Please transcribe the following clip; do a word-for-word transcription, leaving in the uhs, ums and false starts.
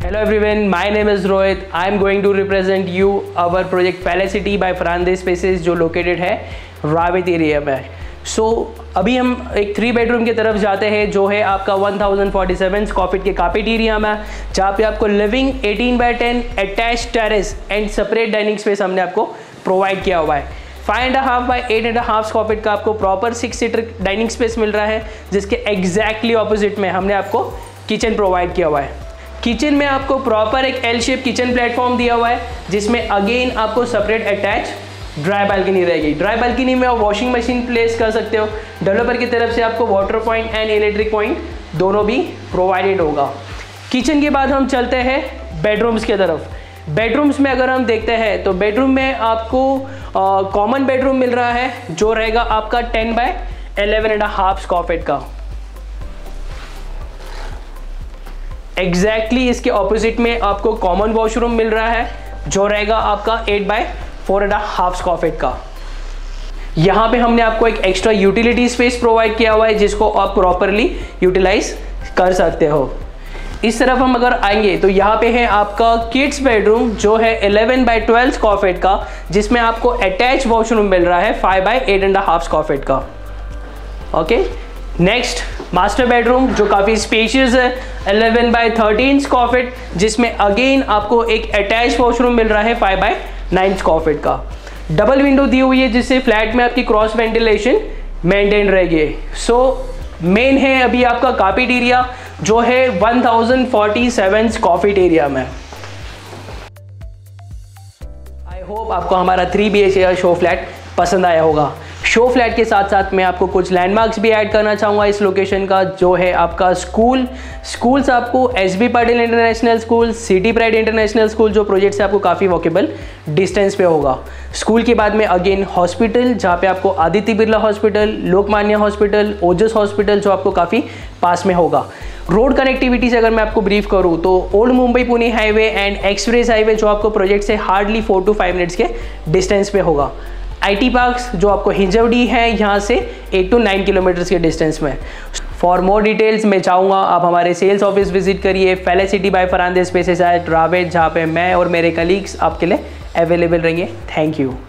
Hello everyone, my name is Rohit. I am going to represent you our project Felicity by Fernandez Spaces जो located है Ravet area में. सो so, अभी हम एक three bedroom की तरफ जाते हैं जो है आपका one thousand forty seven square feet के कार्पेट एरिया में, जहाँ पे आपको living eighteen by ten attach terrace and separate dining space हमने आपको प्रोवाइड किया हुआ है. Five and half by eight and half square feet का आपको proper six seater dining space मिल रहा है, जिसके एग्जैक्टली ऑपोजिट में हमने आपको किचन प्रोवाइड किया हुआ है. किचन में आपको प्रॉपर एक एल शेप किचन प्लेटफॉर्म दिया हुआ है, जिसमें अगेन आपको सेपरेट अटैच ड्राई बालकनी रहेगी. ड्राई बालकनी में आप वॉशिंग मशीन प्लेस कर सकते हो. डेवलपर की तरफ से आपको water point and electric point दोनों भी प्रोवाइडेड होगा. किचन के बाद हम चलते हैं बेडरूम्स की तरफ. बेडरूम्स में अगर हम देखते हैं तो बेडरूम में आपको कॉमन बेडरूम मिल रहा है जो रहेगा आपका ten by eleven and half square feet का. एग्जैक्टली exactly इसके ऑपोजिट में आपको कॉमन वॉशरूम मिल रहा है जो रहेगा आपका eight by four and half square feet का. यहाँ पे हमने आपको एक एक्स्ट्रा यूटिलिटी स्पेस प्रोवाइड किया हुआ है जिसको आप प्रॉपरली यूटिलाइज कर सकते हो. इस तरफ हम अगर आएंगे तो यहाँ पे है आपका किड्स बेडरूम जो है eleven by twelve square feet का, जिसमें आपको अटैच वॉशरूम मिल रहा है five by eight and half square feet का. ओके, नेक्स्ट मास्टर बेडरूम जो काफ़ी स्पेशियस है eleven by thirteen square feet, जिसमें अगेन आपको एक अटैच वॉशरूम मिल रहा है five by nine square feet का. डबल विंडो दी हुई है जिससे फ्लैट में आपकी क्रॉस वेंटिलेशन मेंटेन रहेगी. सो मेन है अभी आपका कार्पेट एरिया जो है one thousand forty seven square feet area में. आई होप आपको हमारा three B H K show flat पसंद आया होगा. शो फ्लैट के साथ साथ मैं आपको कुछ लैंडमार्क्स भी ऐड करना चाहूँगा इस लोकेशन का, जो है आपका स्कूल. स्कूल्स आपको S B Patil international school, city pride international school जो प्रोजेक्ट से आपको काफ़ी वॉकेबल डिस्टेंस पे होगा. स्कूल के बाद में अगेन हॉस्पिटल जहाँ पे आपको Aditya Birla hospital, Lokmanya hospital, Ojas hospital जो आपको काफ़ी पास में होगा. रोड कनेक्टिविटी से अगर मैं आपको ब्रीफ करूँ तो old Mumbai Pune highway and express highway जो आपको प्रोजेक्ट से hardly four two five minutes के डिस्टेंस पे होगा. आईटी पार्क्स जो आपको हिंजवड़ी है यहाँ से एट टू नाइन किलोमीटर्स के डिस्टेंस में. फॉर मोर डिटेल्स मैं चाहूँगा आप हमारे सेल्स ऑफिस विजिट करिए Felicity by Fernandes Spaces at Ravet, जहाँ पे मैं और मेरे कलीग्स आपके लिए अवेलेबल रहेंगे. Thank you.